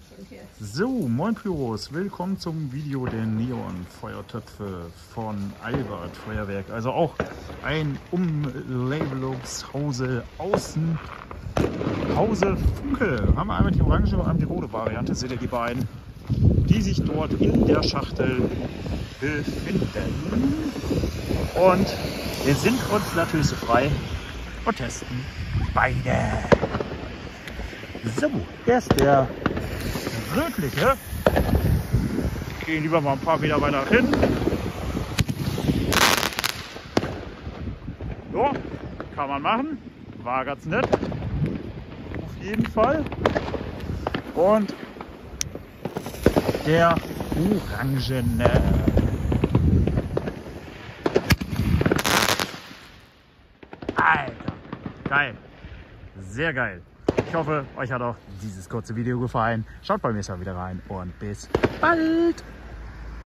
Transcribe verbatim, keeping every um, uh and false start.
So, moin Pyros, willkommen zum Video der Neon-Feuertöpfe von Albert Feuerwerk. Also auch ein Umlabelungshause außen. Hause Funke. Haben wir einmal die orange und einmal die rote Variante. Seht ihr die beiden, die sich dort in der Schachtel befinden. Und wir sind uns natürlich so frei und testen beide. So, erst der rötliche. Gehen lieber mal ein paar Meter weiter hin. So, kann man machen. War ganz nett. Auf jeden Fall. Und der orangene. Alter, geil. Sehr geil. Ich hoffe, euch hat auch dieses kurze Video gefallen. Schaut beim nächsten Mal wieder rein und bis bald.